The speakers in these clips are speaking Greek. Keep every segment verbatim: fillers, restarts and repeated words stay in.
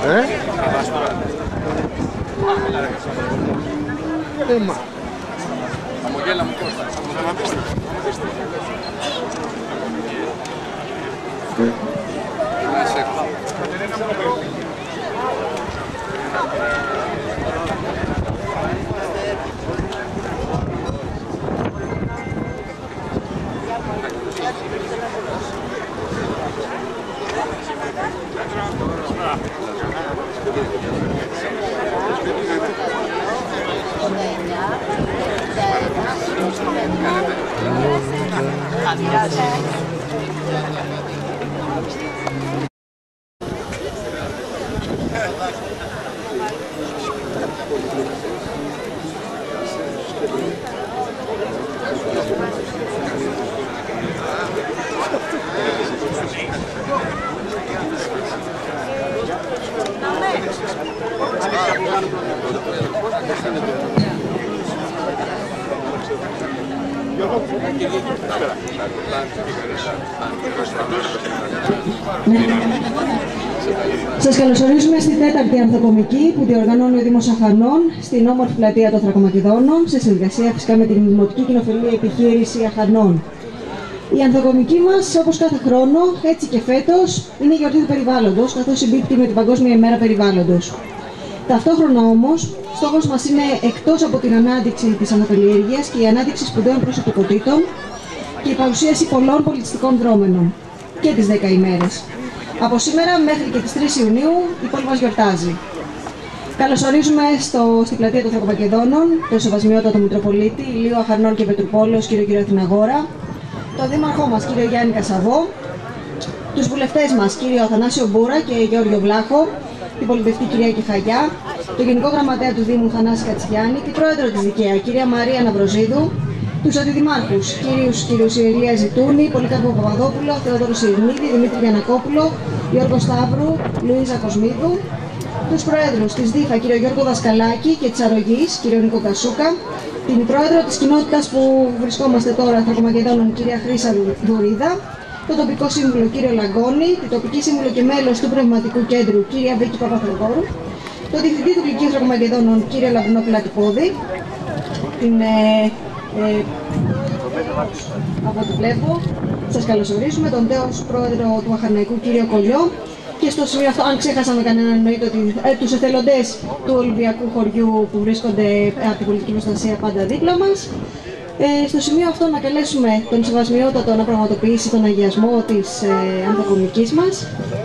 Ε? Έμα. Αμογέλα μου Κώστα. Σας καλωσορίζουμε στη τέταρτη ανθοκομική που διοργανώνει ο Δήμος Αχαρνών στην όμορφη πλατεία των Θρακομακεδόνων σε συνεργασία φυσικά με την Δημοτική Κοινοφελή Επιχείρηση Αχαρνών. Η ανθοκομική μας, όπως κάθε χρόνο, έτσι και φέτος, είναι η γιορτή του περιβάλλοντος, καθώς συμπίπτει με την Παγκόσμια ημέρα περιβάλλοντος. Ταυτόχρονα όμως, στόχος μας είναι εκτός από την ανάδειξη της ανακαλλιέργειας και η ανάδειξη σπουδαίων προσωπικότητων και η παρουσίαση πολλών πολιτιστικών δρόμενων και τις δέκα ημέρες. Από σήμερα μέχρι και τις τρεις Ιουνίου η πόλη μας γιορτάζει. Καλωσορίζουμε στο, στην πλατεία των Θρακομακεδόνων τον Σεβασμιότατο Μητροπολίτη Ηλίου Αχαρνών και Πετρουπόλεως, κύριο κύριο Αθηναγόρα, τον Δήμαρχό μας, κύριο Γιάννη Κασαβό, τους βουλευτές μας, κύριο Αθανάσιο Μπούρα και Γεώργιο Βλάχο, την πολιτευτή κυρία Κιχαγιά, τον Γενικό Γραμματέα του Δήμου Θανάση Κατσιάννη, την Πρόεδρο της ΔΙΚΕΑ, κυρία Μαρία Ναυροζίδου, τους αντιδημάρχους, κύριους, κύριους Ηλία Ζητούνη, Πολυκάρπο Παπαδόπουλο, Θεόδωρο Σιρνίδη, Δημήτρη Γιανακόπουλο, Γιώργο Σταύρου, Λουίζα Κοσμίδου, τους Προέδρους της ΔΥΦΑ, κύριο Γιώργο Δασκαλάκη και της Αρρωγής, κύριο Νίκο Κασούκα, την Πρόεδρο της κοινότητας που βρισκόμαστε τώρα, Θρακομακεδόνων, κυρία Χρύσα Δουρίδα, τον τοπικό σύμβουλο κύριο Λαγκώνη, την τοπική σύμβουλο και μέλος του Πνευματικού Κέντρου, κυρία Βίκη Παπαθεοδόρου, τον διευθυντή του Λυκείου Θρακομακεδόνων, κύριο Λαμπρινό Πλατυπόδη, την ε, ε, από ό,τι βλέπω, σας καλωσορίζουμε, τον τέος πρόεδρο του Αχαρναϊκού, κύριο Κολλιό, και στο σημείο αυτό, αν ξέχασαμε κανέναν, εννοείται ότι ε, τους εθελοντές του Ολυμπιακού χωριού που βρίσκονται από την πολιτική προστασία πάντα δίπλα μας. Ε, στο σημείο αυτό να καλέσουμε τον Σεβασμιότατο να πραγματοποιήσει τον αγιασμό της ε, ανθοκομικής μας.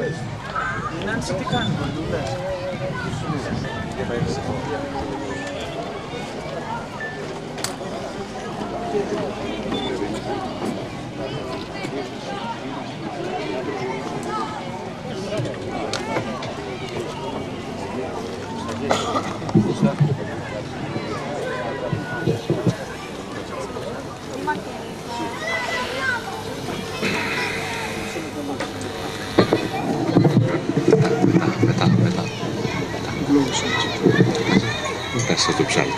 Κάτσε το ψάλτη.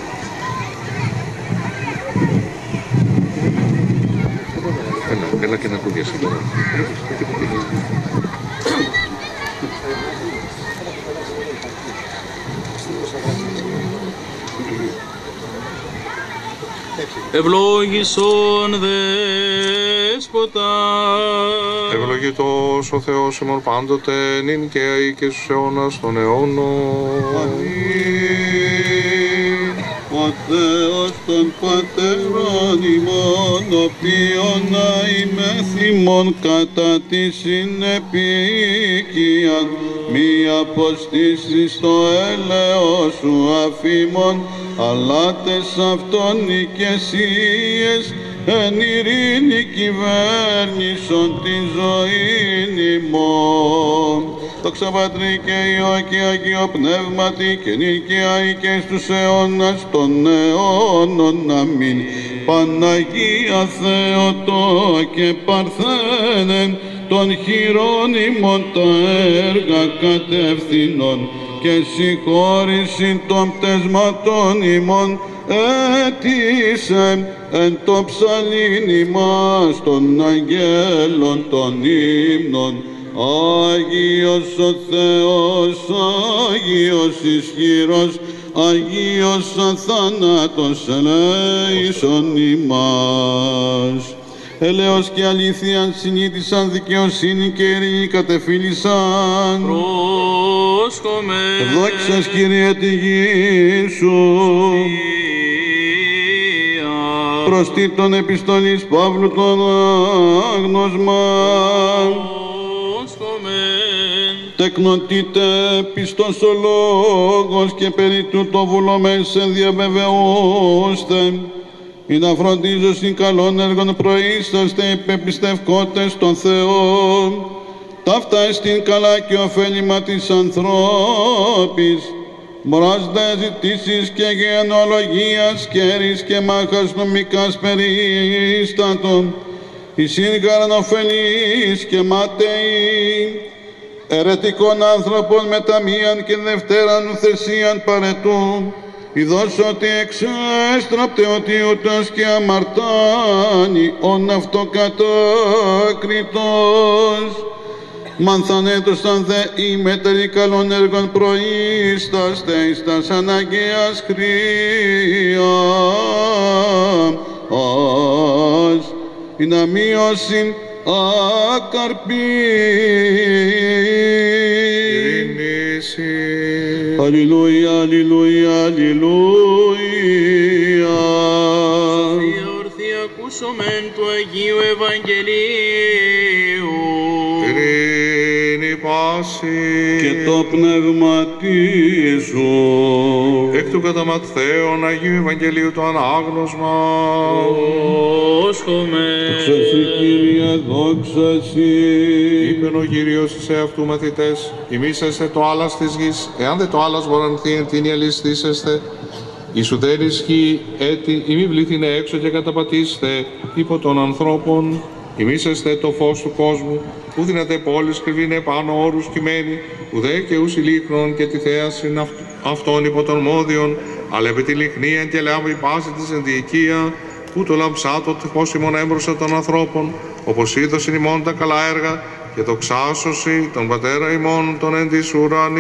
Έλα, έλα και να ακούγεσαι τώρα. Ευλόγησον Δέσποτα. Ευλογητός ο Θεός ημών πάντοτε, νυν και αεί και στους αιώνας των αιώνων. Αμήν. Ο Θεός των πατέρων ημών, οποίον αημέθυμον κατά τη συνεπίοικιαν, μη αποστήσεις στο έλεος σου αφήμων, αλλά τες αυτόν οικεσίες εν ειρήνη κυβέρνησον τη ζωήν ημών. Δόξα Πατρί και Υιό και Αγίο Πνεύματι και νυν και αεί και στους αιώνας των αιώνων. Αμήν. Παναγία Θεοτό και Παρθένε, των χειρών ημών τα έργα κατευθυνών και συγχώρηση των πτεσματών ημών αίτησε εν το ψαλήν ημάς των αγγέλων των ύμνων Άγιος ο Θεός, Άγιος ισχυρός, Άγιος αθάνατος ελέησον ημάς. Έλεος και αλήθειαν συνείδησαν, δικαιοσύνη και ειρήνη κατεφίλησαν. Πρόσκομε. Δόξας Κύριε τη γη σου. Προς τίτων επιστολής Παύλου τον άγνωσμα. Τεκνοτήτε πιστός ο λόγος και περί τούτο βουλωμέν σε διαβεβαιώστε, ή να φροντίζωσιν καλών έργων προείσταστε υπεπιστευκότες των Θεών, ταύτα εστίν καλά και ωφέλιμα της ανθρώπης, μωράς δε ζητήσεις και γενολογίας, κέρης και μάχας νομικάς περίστατων, εις ήγαραν ωφελείς και ματαιοί, ερετικών άνθρωπων μεταμίαν και δευτέραν θεσίαν παρετούν, ειδός ότι εξέστραπτε ότι ούτως και αμαρτάνει ον αυτοκατάκριτος. Μανθανέτωσαν δε οι μετεροί καλών έργων προείσταστε εις τας αναγκαίας χρειάς, η να μείωσιν ακαρπή. Αλληλούια, αλληλούια, αλληλούια. Σοφία ορθή ακούσομεν του Αγίου Ευαγγελίου. Ειρήνη πάση Και το πνευματίζου. εκ του κατά Ματθαίον Αγίου Ευαγγελίου το ανάγνωσμα. Πρόσχομεν. Δόξα σοι, Κύριε, δόξα σοι. Είπεν ο Κύριος σε αυτού μαθητές, ημίσεστε το άλας της γης, εάν δε το άλας βορανθεί την ιαλιστήσεστε, εις ουδέν ισχύει έτη, ή μη βλήθυνε έξω και καταπατήσετε υπό των ανθρώπων, ημίσεστε το φως του κόσμου, ου δυνατέ πόλεις κρυβήνε πάνω όρους κειμένοι, ουδέ και ους ηλίχνων και τη θέασιν αυτών υπό των μόδιων, αλλά επί τη λιχνία και λάβει πάση της ενδιοικία, που το λαμψάτο τυχώς ημών έμπροσα των ανθρώπων, όπως είδωσιν ημών τα καλά έργα, και το ξάσωση τον πατέρα ημών των εν της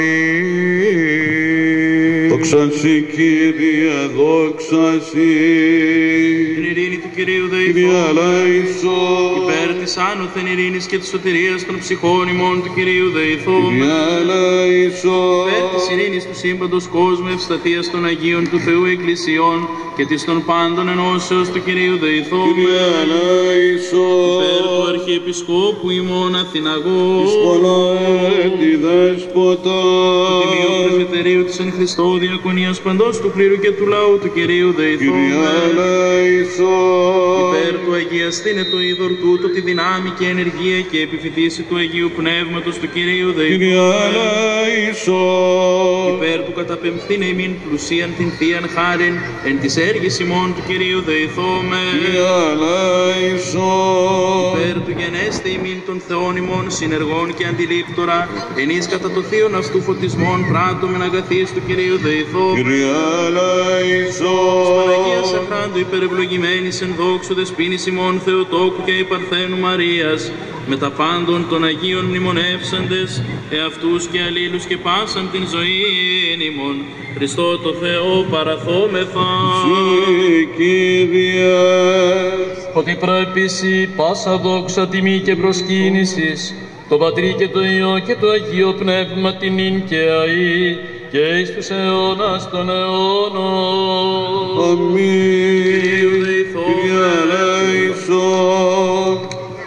ουρανής. Δόξα σοι, Κύριε, δόξα σοι. Την ειρήνη του Κυρίου Κύριε δεηθώ. ελέησον. Υπέρ της άνωθεν ειρήνης και της σωτηρίας των ψυχών ημών του Κυρίου δεηθώμεν. Κύριε ελέησον. Υπέρ της ειρήνης του σύμπαντος κόσμου, ευσταθίας των Αγίων του Θεού Εκκλησιών και της των πάντων ενώσεως του Κυρίου Κύριε δεηθώμεν. ελέησον. Υπέρ του Αρχιεπισκόπου ημών Αθηναγού, Εις πολλά έτη δέσποτα. του Τιμίου Πρεσβυτερίου της εν Χριστώ Διακονίας παντός του κλήρου και του λαού του Κυρίου Κύριε δεηθώμεν. ελέησον. Υπέρ του αγιαστήνε το είδωρ τούτο τη δυνάμει και ενεργία και επιφυτίση του Αγίου Πνεύματος του Κυρίου Κύριε δεηθώμεν. ελέησον. Υπέρ του καταπεμφθήνε ημίν πλουσίαν την θείαν χάριν εν της έργης ημών του Κυρίου δεηθώμεν. Κύριε ελέησον. Υπέρ του γενέστε ημίν των Θεών ημών συνεργών και αντιλήπτορα, ενείς κατά το θείον αυτού φωτισμών πράττωμεν αγαθείς του Κυρίου δεηθώμεν. Κύριε ελέησον. Παναγίας Αχράντου υπερευλογημένης εν δόξου δεσποίνης ημών Θεοτόκου και υπαρθένου Μαρίας, με τα πάντων των Αγίων μνημονεύσαντες, εαυτούς και αλλήλους και πάσαν την ζωή ημών, Χριστό το Θεό παραθόμεθα. Συ, Κύριε. Ότι προεπίσει πάσα δόξα, τιμή και προσκύνησης, το Πατρί και το Υιό και το Αγίο Πνεύμα την ίν και αεί, και εις τους αιώνας των αιώνων. Αμήν. Κυρίου δεηθώμεν. Κύριε ελέησον.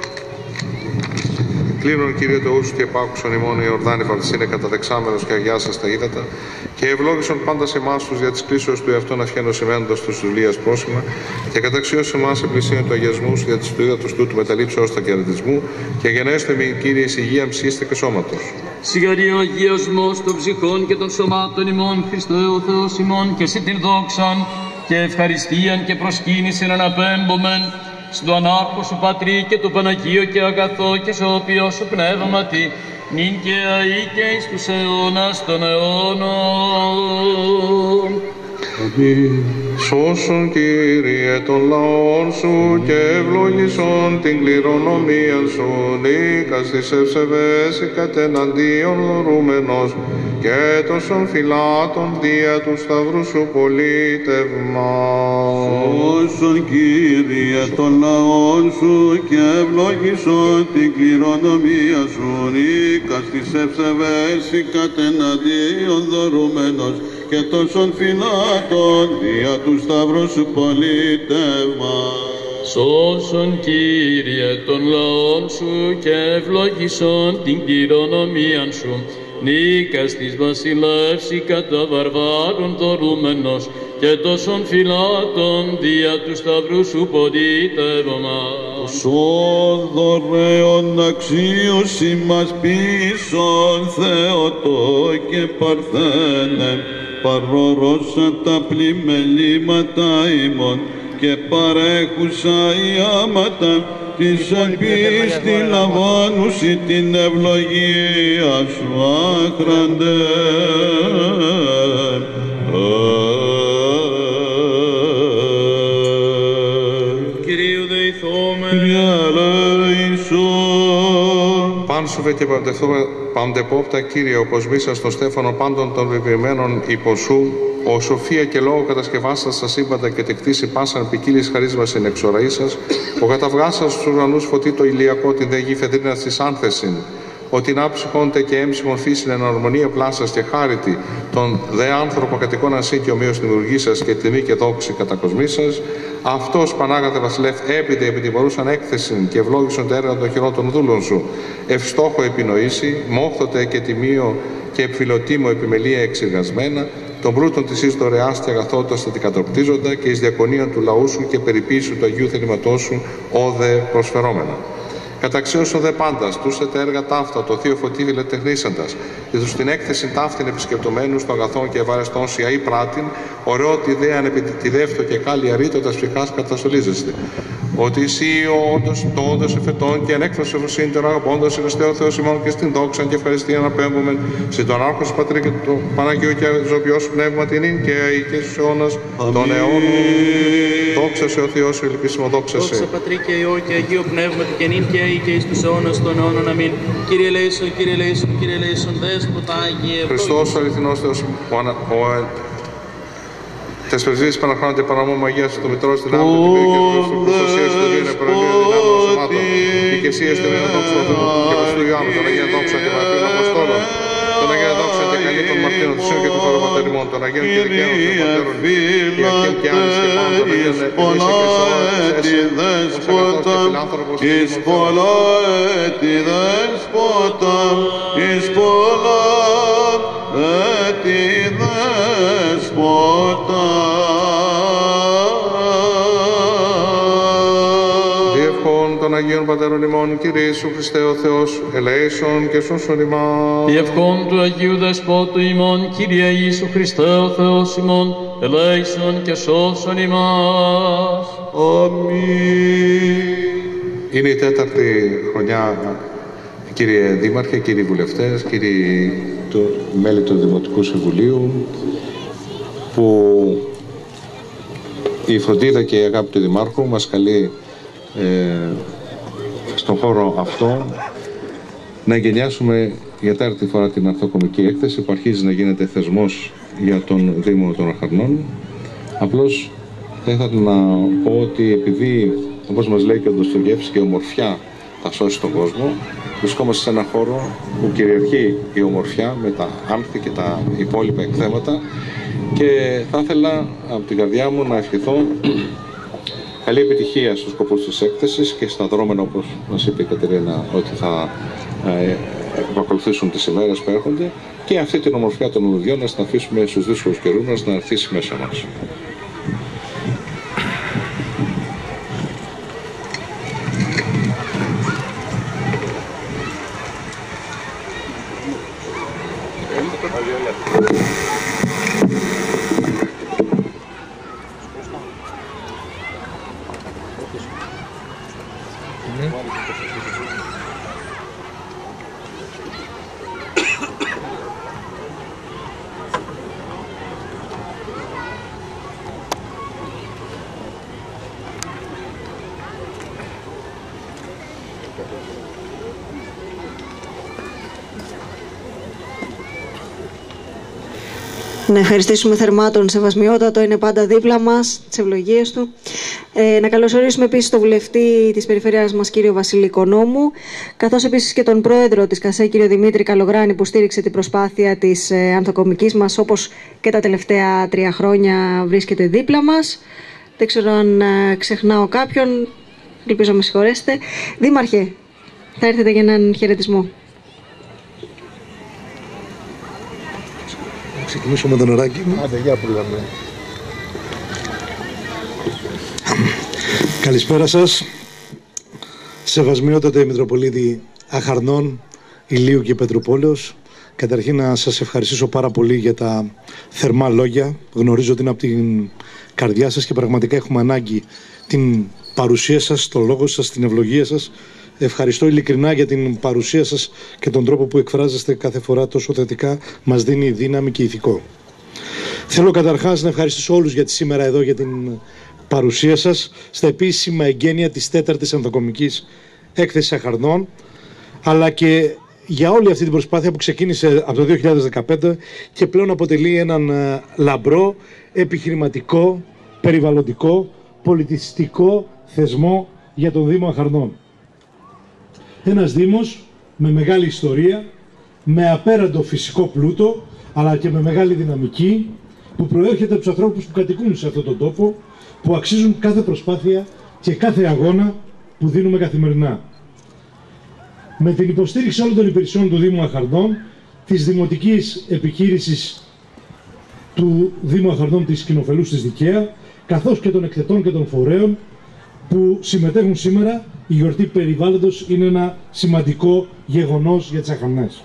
Κλείνον, Κύριε Θεού σου, και επάκουσον ημών η Ορδάνη Βαρσίνε καταδεξάμενος και αγιάσας τα ύδατα, και ευλόγησον πάντα σε εμάς τους δια της κλήσεως του εαυτόν ασχένος σημαίνοντας τους δουλείας πρόσημα, και καταξίωσε εμάς εμπλησίαν του αγιασμού δια της του ύδατος τούτου μεταλήψεως τα κερδισμού, και γενέστε με, Κύριε, εις υγείαν ψήστε και σώματος. Σιγαρή ο αγιασμός των ψυχών και των σωμάτων ημών, Χριστέ ο Θεός ημών, και εσύ την δόξαν και ευχαριστίαν και προσκύνησιν αναπέμπομεν, στο ανάρχο σου Πατρί και το Παναγίο και αγαθό και σώπιο σου πνεύματι, νυν και αεί και εις τους αιώνας των αιώνων. Αμήν. Σώσον, Κύριε, των λαών σου και ευλογήσον την κληρονομία σου, νίκας της ευσεβές κατεναντίον δωρούμενος και τόσων φυλάτων δια του σταυρού σου πολίτευμα. Σώσον, Κύριε, των λαών σου και ευλογήσον την κληρονομία σου, νίκας της ευσεβές κατεναντίον δωρούμενος και τόσων φυλάτων δια του σταυρού σου πολίτευμα. Σώσον, Κύριε, των λαών σου και ευλόγησον την κληρονομία σου, νίκας της βασιλεύς κατά βαρβάρων δωρούμενος και τόσων φυλάτων δια του σταυρού σου πολίτευμα. Σω δωρεών αξίους ημάς πίσων Θεοτό και Παρθένε, παρόρωσα τα πλημελήματα ημών και παρέχουσα οι άματα της ελπίστη λαμβάνουσι την ευλογία σου άχραντε. Κυρίου δεηθώμεν. Κύριε ελέησον. Πάνσουβε και παντευτούμε παντεπόπτα, Κύριε, όπως μίσας στο στέφανο πάντων των πεποιημένων υπό σου, ο σοφία και λόγο κατασκευάσας τα σύμπαντα και τεκτήσει πάσαν ποικίλης χαρίσμας εν εξοραή σας, ο καταβγάσας στους ουρανούς φωτί το ηλιακό την δε γη φεδρίνας της άνθεσιν, ότι να ψυχόντε και έμψυχον φύσιν εν αρμονία πλάσας και χάριτη, τον δε άνθρωπο κατοικών ασύ και ομοίως δημιουργήσας και τιμή και δόξη κατακοσμήσας, αυτός Πανάγαθε Βασιλεύ έπειτε επί την παρούσαν έκθεσιν και ευλόγησον τα έργα των χειρών των δούλων σου, ευστόχο επινοήσει, μόχθοτε και τιμίο και επιφυλωτήμο επιμελία εξεργασμένα, των πλούτων της εις δωρεάς και αγαθότητας αντικατοπτρίζοντα και εις διακονίων του λαού σου και περιποίησου του Αγίου Θελήματός σου, όδε προσφερόμενα. Καταξίωσον δε πάντας, τούστε τα έργα ταύτα, το θείο φωτί φιλετεχνήσαντας, και τους την έκθεση ταύτην επισκεπτομένους των αγαθών και ευαρεστών σια ή πράτην, ωραιότι δε ανεπιτιδεύτο και κάλλη αρήτωτας ψυχάς καταστολίζεστε. Ότι εσύ ο όντως, το όντως εφετών και ανέκφραση ευωσύντερο αγαπώντας Χριστέο Θεός ημών και στην δόξαν και ευχαριστία αναπέμπομεν, σε τον Άρχος Πατρί και το Παναγίου και ζωοποιός πνεύμα την ίν και αεί και στους αιώνας των αιώνων. Δόξα σε ο Θεός σου, ελπίσιμο δόξα σε. Δόξα Πατρί και Υιό και Αγίο Πνεύματι και νυν και αεί και εις τους αιώνας των αιώνων. Αμήν. Κύριε ελέησον, Κύριε ελέησον, Κύριε ελέησον, Δέσποτα Άγιε. Χριστός ο αληθινός Θεός, ο, ανα, ο, τες πρεσβείες Παναχρόνων και Παναμόμου Αγίας του Μητρός την άμμο του Κύριου και του Προστασίας του Δίου Επαραγγείου δυνάμεων σωμάτων, οικεσίας του Βίων δόξου του και Βασιλού Ιωάννου, των Αγίων δόξα και Μαρτύρων Αποστόλων, των Αγίων δόξα και καλή των Μαρτύρων του Σύου και του Παροπατερημών, των Αγίων και δικαίων των Πατέρων, και Αγίων και Άννης και Πάνων, των Αγίων εις πολλά έτη δέσποτα, εις πολλά έτη δέσποτα. Διευχών των Αγίων Πατέρων ημών, Κύριε Ιησού Χριστέ ο Θεός, ελέησον και σώσον ημάς. Διευχών του Αγίου Δεσπότου ημών, Κύριε Ιησού Χριστέ ο Θεός ημών, ελέησον και σώσον ημάς. Αμήν. Είναι η τέταρτη χρονιά, κύριε Δήμαρχε, κύριοι βουλευτές, κύριοι το, μέλη του Δημοτικού Συμβουλίου, που η φροντίδα και η αγάπη του Δημάρχου μας καλεί ε, στον χώρο αυτό να εγκαινιάσουμε για τέταρτη φορά την αρθοκομική έκθεση που αρχίζει να γίνεται θεσμός για τον Δήμο των Αχαρνών. Απλώς θα ήθελα να πω ότι επειδή, όπως μας λέει και ο Ντοστογεύσκης, η ομορφιά θα σώσει τον κόσμο, βρισκόμαστε σε ένα χώρο που κυριαρχεί η ομορφιά με τα άνθη και τα υπόλοιπα εκθέματα και θα ήθελα από την καρδιά μου να ευχηθώ καλή επιτυχία στους σκοπούς της έκθεσης και στα δρόμενα, όπως μας είπε η Κατερίνα, ότι θα ε, ακολουθήσουν τις ημέρες που έρχονται, και αυτή την ομορφιά των λουδιών να την αφήσουμε στους δύσκολους καιρούς μας να έρθει μέσα μας. Να ευχαριστήσουμε θερμά τον Σεβασμιότατο, είναι πάντα δίπλα μας, τις ευλογίες του. Ε, να καλωσορίσουμε επίσης τον βουλευτή της περιφερειάς μας, κύριο Βασίλη Οικονόμου, καθώς επίσης και τον πρόεδρο της ΚΑΣΕ, κύριο Δημήτρη Καλογράνη, που στήριξε την προσπάθεια της ε, ανθοκομικής μας, όπως και τα τελευταία τρία χρόνια βρίσκεται δίπλα μας. Δεν ξέρω αν ε, ξεχνάω κάποιον, ελπίζω με συγχωρέσετε. Δήμαρχε, θα έρθετε για έναν χαιρετισμό. Ξεκινήσω με τον ωράκι μου. Άντε, για που λέμε. Καλησπέρα σας. Σεβασμιότατε Μητροπολίτη Αχαρνών, Ηλίου και Πετρουπόλεως. Καταρχήν να σας ευχαριστήσω πάρα πολύ για τα θερμά λόγια. Γνωρίζω ότι είναι από την καρδιά σας και πραγματικά έχουμε ανάγκη την παρουσία σας, το λόγο σας, την ευλογία σας. Ευχαριστώ ειλικρινά για την παρουσία σας και τον τρόπο που εκφράζεστε κάθε φορά τόσο θετικά. Μας δίνει δύναμη και ηθικό. Θέλω καταρχάς να ευχαριστήσω όλους γιατί σήμερα εδώ για την παρουσία σας στα επίσημα εγγένεια της τέταρτης ανθοκομικής έκθεσης Αχαρνών, αλλά και για όλη αυτή την προσπάθεια που ξεκίνησε από το δύο χιλιάδες δεκαπέντε και πλέον αποτελεί έναν λαμπρό, επιχειρηματικό, περιβαλλοντικό, πολιτιστικό θεσμό για τον Δήμο Αχαρνών. Ένας Δήμος με μεγάλη ιστορία, με απέραντο φυσικό πλούτο, αλλά και με μεγάλη δυναμική, που προέρχεται από τους ανθρώπους που κατοικούν σε αυτόν τον τόπο, που αξίζουν κάθε προσπάθεια και κάθε αγώνα που δίνουμε καθημερινά. Με την υποστήριξη όλων των υπηρεσιών του Δήμου Αχαρνών, της δημοτικής επιχείρησης του Δήμου Αχαρνών της Κοινοφελούς της Δικαία, καθώς και των εκθετών και των φορέων που συμμετέχουν σήμερα, η γιορτή περιβάλλοντος είναι ένα σημαντικό γεγονός για τις Αχαρνές.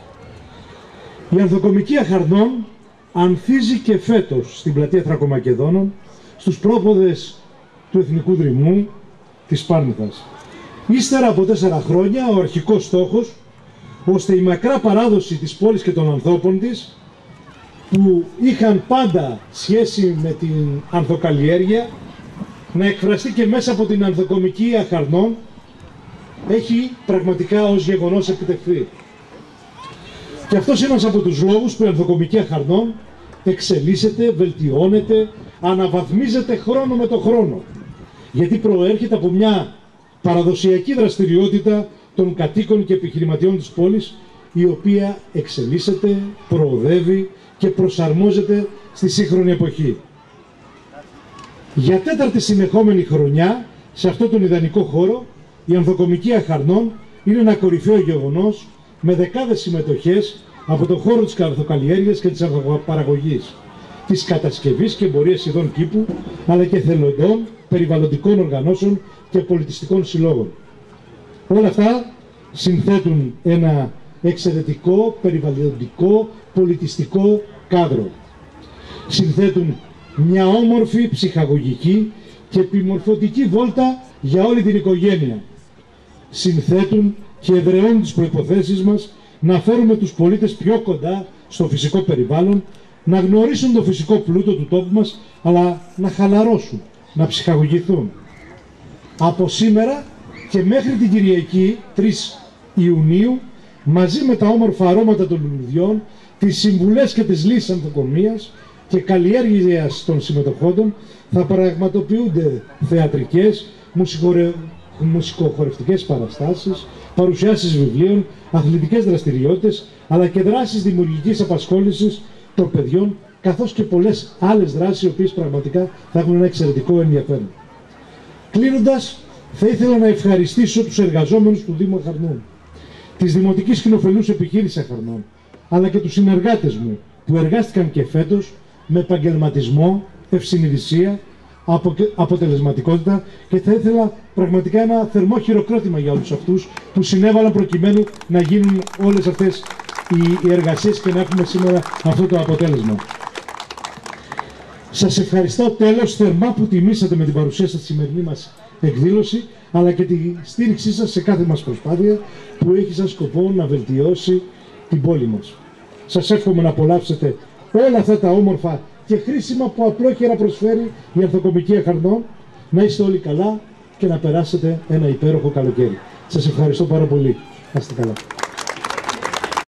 Η ανθοκομική Αχαρνών ανθίζει και φέτος στην πλατεία Θρακομακεδόνων, στους πρόποδες του Εθνικού Δρυμού της Πάρνηθας. Ύστερα από τέσσερα χρόνια, ο αρχικός στόχος, ώστε η μακρά παράδοση της πόλης και των ανθρώπων της, που είχαν πάντα σχέση με την ανθοκαλλιέργεια, να εκφραστεί και μέσα από την ανθοκομική Αχαρνών, έχει πραγματικά ως γεγονός επιτευχθεί. Και αυτός είναι ένας από τους λόγους που η ανθοκομική Αχαρνών εξελίσσεται, βελτιώνεται, αναβαθμίζεται χρόνο με το χρόνο. Γιατί προέρχεται από μια παραδοσιακή δραστηριότητα των κατοίκων και επιχειρηματιών της πόλης, η οποία εξελίσσεται, προοδεύει και προσαρμόζεται στη σύγχρονη εποχή. Για τέταρτη συνεχόμενη χρονιά, σε αυτόν τον ιδανικό χώρο, η ανθοκομική Αχαρνών είναι ένα κορυφαίο γεγονός με δεκάδες συμμετοχές από τον χώρο της ανθοκαλλιέργειας και της ανθοπαραγωγής, της κατασκευής και εμπορίας ειδών κήπου, αλλά και θελοντών, περιβαλλοντικών οργανώσεων και πολιτιστικών συλλόγων. Όλα αυτά συνθέτουν ένα εξαιρετικό, περιβαλλοντικό, πολιτιστικό κάδρο. Συνθέτουν μια όμορφη, ψυχαγωγική και επιμορφωτική βόλτα για όλη την οικογένεια. Συνθέτουν και εδραιώνουν τις προϋποθέσεις μας να φέρουμε τους πολίτες πιο κοντά στο φυσικό περιβάλλον, να γνωρίσουν το φυσικό πλούτο του τόπου μας, αλλά να χαλαρώσουν, να ψυχαγωγηθούν. Από σήμερα και μέχρι την Κυριακή, τρεις Ιουνίου, μαζί με τα όμορφα αρώματα των λουλουδιών, τις συμβουλές και τις λύσεις ανθοκομείας και καλλιέργειας των συμμετοχόντων, θα πραγματοποιούνται θεατρικές, μουσικορε... μουσικοχορευτικές παραστάσεις, παρουσιάσεις βιβλίων, αθλητικές δραστηριότητες, αλλά και δράσεις δημιουργικής απασχόλησης των παιδιών, καθώς και πολλές άλλες δράσεις, οι οποίες πραγματικά θα έχουν ένα εξαιρετικό ενδιαφέρον. Κλείνοντας, θα ήθελα να ευχαριστήσω τους εργαζόμενους του Δήμου Αχαρνών, της Δημοτικής Κοινοφελούς Επιχείρησης Αχαρνών, αλλά και τους συνεργάτες μου που εργάστηκαν και φέτος με επαγγελματισμό, ευσυνειδησία, αποτελεσματικότητα, και θα ήθελα πραγματικά ένα θερμό χειροκρότημα για όλους αυτούς που συνέβαλαν προκειμένου να γίνουν όλες αυτές οι εργασίες και να έχουμε σήμερα αυτό το αποτέλεσμα. Σας ευχαριστώ τέλος θερμά που τιμήσατε με την παρουσία σας στη σημερινή μας εκδήλωση, αλλά και τη στήριξή σας σε κάθε μας προσπάθεια που έχει σαν σκοπό να βελτιώσει την πόλη μας. Σας εύχομαι να απολαύσετε όλα αυτά τα όμορφα και χρήσιμα που απλόχερα προσφέρει η ανθοκομική Αχαρνών. Να είστε όλοι καλά και να περάσετε ένα υπέροχο καλοκαίρι. Σας ευχαριστώ πάρα πολύ. Να είστε καλά.